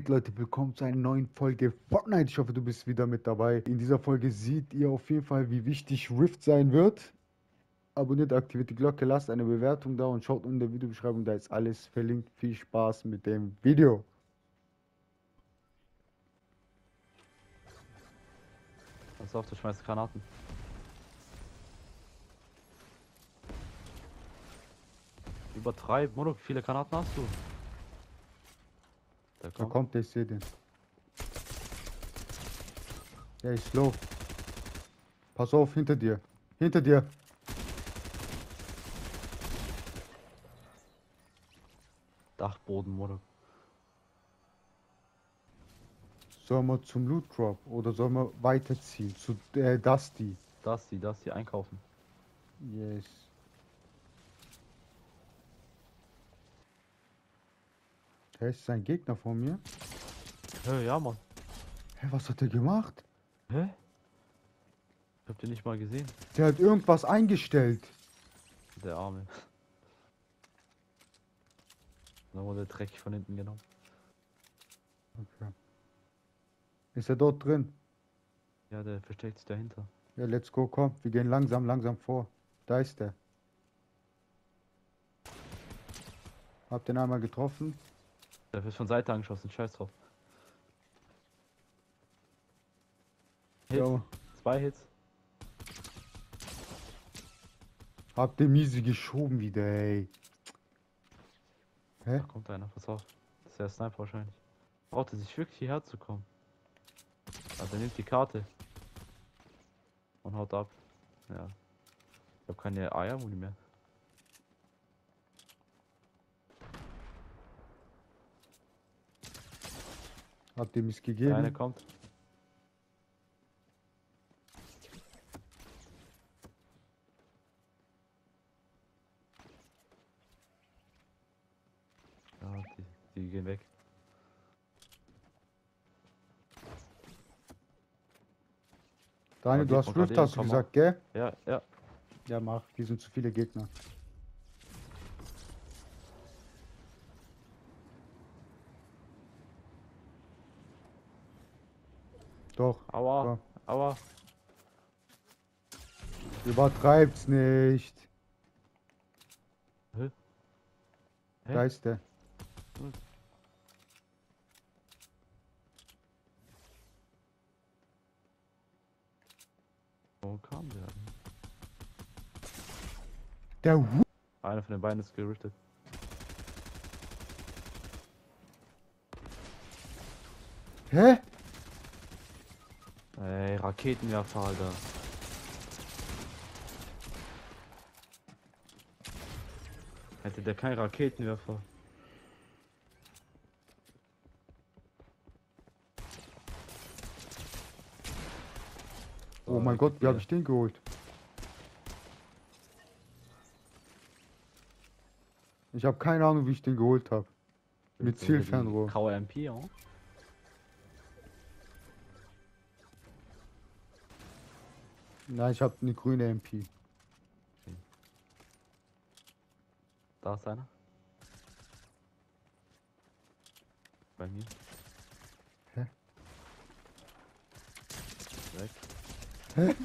Leute, willkommen zu einer neuen Folge Fortnite. Ich hoffe, du bist wieder mit dabei. In dieser Folge seht ihr auf jeden Fall, wie wichtig Rift sein wird. Abonniert, aktiviert die Glocke, lasst eine Bewertung da und schaut unten in der Videobeschreibung, da ist alles verlinkt. Viel Spaß mit dem Video. Pass auf, du schmeißt Granaten. Übertreib, Monok, wie viele Granaten hast du? Der Da kommt. kommt der, ich sehe den. Der ist low. Pass auf, hinter dir. Hinter dir. Dachboden, Monok. Sollen wir zum Loot Drop oder sollen wir weiterziehen zu Dusty? Das die einkaufen. Yes. Der ist ein Gegner von mir. Hä, ja, Mann. Hä, was hat der gemacht? Hä? Ich hab den nicht mal gesehen. Der hat irgendwas eingestellt. Der Arme. Dann wurde der Dreck von hinten genommen. Okay. Ist er dort drin? Ja, der versteckt sich dahinter. Ja, let's go, komm. Wir gehen langsam, langsam vor. Da ist er. Hab den einmal getroffen. Der wird von Seite angeschossen, scheiß drauf. Hit. Ja. 2 Hits. Hab den miese geschoben wieder, ey. Hä? Da kommt einer, pass auf. Das ist der Sniper wahrscheinlich. Braucht er sich wirklich hierher zu kommen. Also er nimmt die Karte. Und haut ab. Ja. Ich habe keine Eiermuni mehr. Hab dem es Der eine gegeben. kommt. Ja, die gehen weg. Daniel, du geht hast von Rift, gerade hast du eben, gesagt, gell? Ja, ja. Ja, mach. Die sind zu viele Gegner. Doch. Aua, Komm. aua. Übertreib's nicht. Hä? Hä? Da ist der. Wo kam der? Der Hu. Einer von den beiden ist gerichtet. Hä? Ey, Raketenwerfer, Alter. Hätte der keinen Raketenwerfer. Oh mein Gott, wie habe ich den geholt? Ich habe keine Ahnung, wie ich den geholt habe. Mit Zielfernrohr. KMP, ja? Nein, ich habe eine grüne MP. Da ist einer. Bei mir. Hä? Weg. Hä?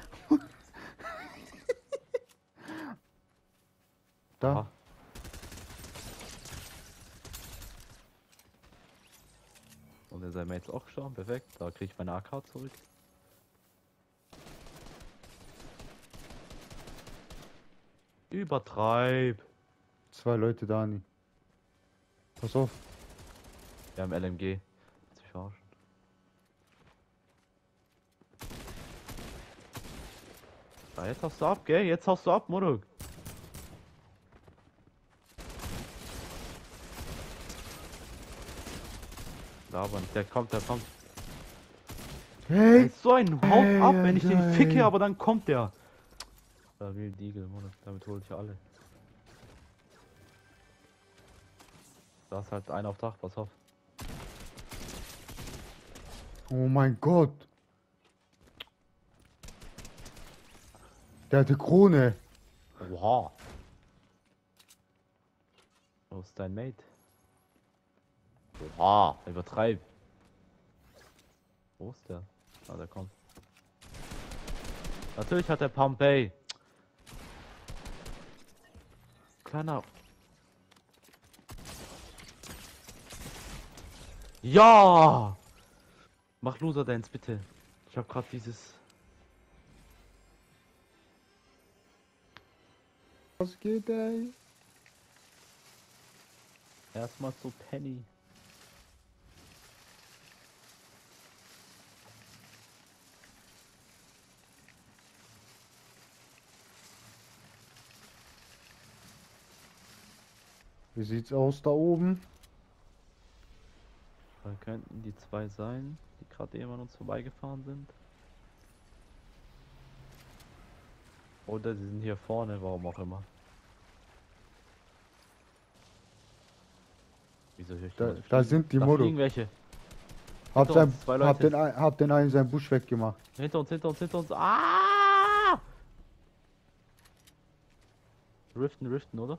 Da. Aha. Und der sein Mate ist auch gestorben, perfekt. Da krieg ich meine AK zurück. Übertreib. 2 Leute, Dani. Pass auf. Wir haben LMG. Willst du mich verarschen? Ah, jetzt haust du ab, gell? Jetzt haust du ab, Monok. Aber der kommt, der kommt. Hey! So ein Haut Hey, ab, wenn ich den Alter, ficke, ey. aber dann kommt der. Da will Deagle, Monok. Damit hole ich alle. Da ist halt einer auf Dach, pass auf. Oh mein Gott. Der hatte Krone. Oha. Wo ist dein Mate? Oha, übertreib. Wo ist der? Ah, der kommt. Natürlich hat der Pompey. Kleiner. Ja! Mach Loser Dance, bitte. Ich hab grad dieses. Was geht, ey? Erstmal zu Penny. Wie sieht's aus da oben? Da könnten die zwei sein, die gerade eben an uns vorbeigefahren sind. Oder sie sind hier vorne, warum auch immer. Wieso höre ich Da, jemanden da fliegen? sind die Da Modo. fliegen welche. Hab, Hinter sein, uns, zwei hab, Leute. hab den einen seinen Busch weggemacht. Hinter uns, hinter uns, hinter uns. Ah! Riften, Riften, oder?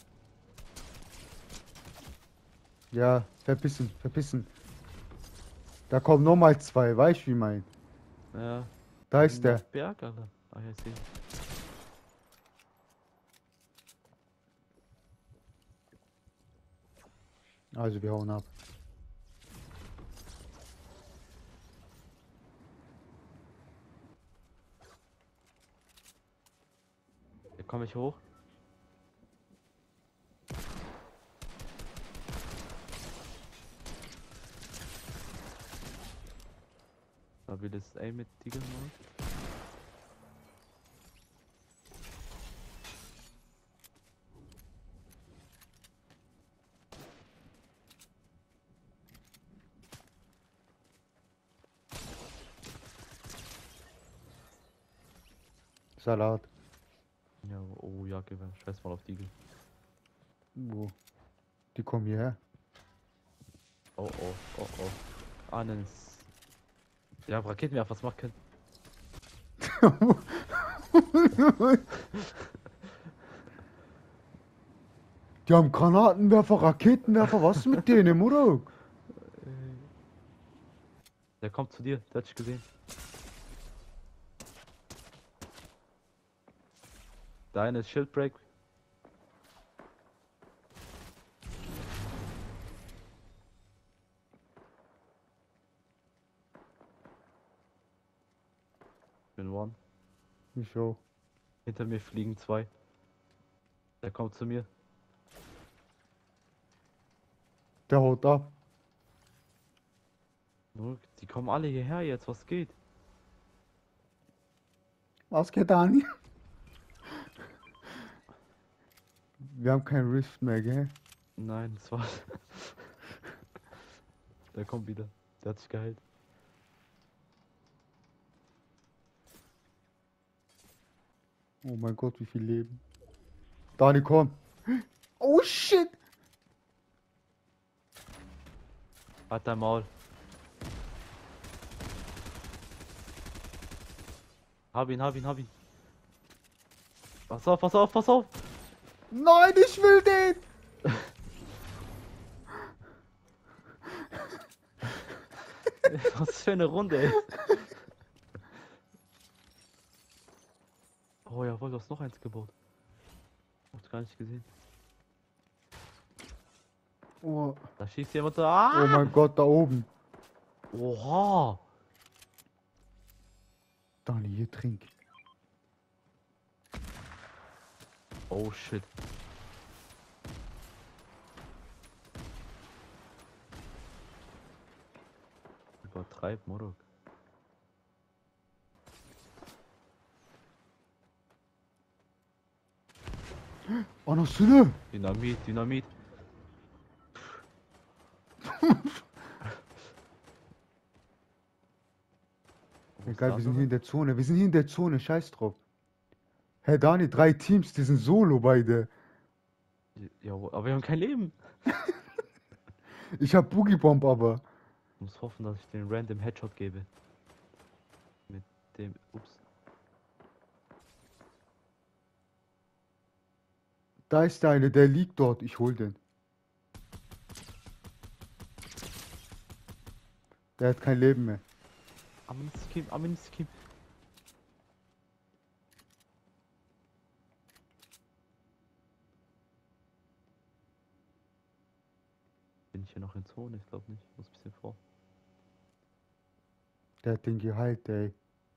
Ja, verpissen, verpissen. Da kommen nochmal zwei, weißt du wie mein? Ja. Da ist der. Berg, Alter. Ah, ja, ich sehe. Also wir hauen ab. Da komme ich hoch. Da will das Aim mit Deagle mal. Salat. Ja, oh ja, Gewehr. Scheiß mal auf Deagle. Wo? Die kommen hierher. Oh oh, oh oh. Ah, nein. Ja, Raketenwerfer, was macht kein. Die haben Granatenwerfer, Raketenwerfer, was ist mit denen, Mutter? Der kommt zu dir, der hat dich gesehen. Deine ist Shieldbreak. Bin one. Ich auch. Hinter mir fliegen zwei. Der kommt zu mir. Der haut ab. Die kommen alle hierher jetzt, was geht? Was geht, Dani? Wir haben kein Rift mehr, gell? Nein, das war. Der kommt wieder. Der hat sich geheilt. Oh mein Gott, wie viel Leben. Dani, komm. Oh shit. Hat dein Maul. Hab ihn, hab ihn, hab ihn. Pass auf, pass auf, pass auf. Nein, ich will den. Was für eine Runde, ey. Oh jawohl, du hast noch eins gebaut. Hab's gar nicht gesehen. Oh, Da schießt jemand da. oh Ah! mein Gott, da oben. Oha! Dani, hier trink. Oh shit. Übertreib, Morok. Oh, noch Sülle. Dynamit, Dynamit. Wo ist Egal, der wir sind hier andere? in der Zone. Wir sind hier in der Zone, scheiß drauf. Hey Dani, 3 Teams, die sind solo beide. Ja, aber wir haben kein Leben. Ich hab Boogie Bomb aber. Ich muss hoffen, dass ich den random Headshot gebe. Mit dem. Ups. Da ist der eine, der liegt dort. Ich hol den. Der hat kein Leben mehr. Amin Skim. Bin ich hier noch in Zone? Ich glaube nicht. Muss ein bisschen vor. Der hat den geheilt, ey.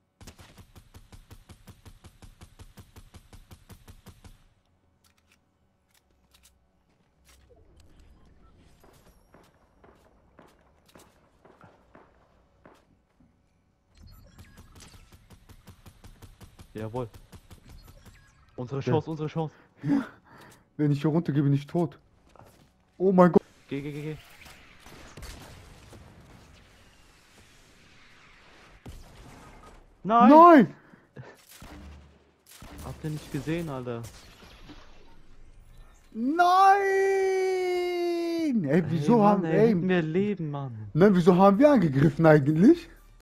Jawohl. Unsere Ja. Chance, unsere Chance. Wenn ich hier runtergehe, bin ich tot. Oh mein Gott. Geh. Nein! Nein! Habt ihr nicht gesehen, Alter? Nein! Ey, wieso Ey, Mann, haben, ey, hätten wir Leben, Mann. nein, wieso haben wir angegriffen eigentlich?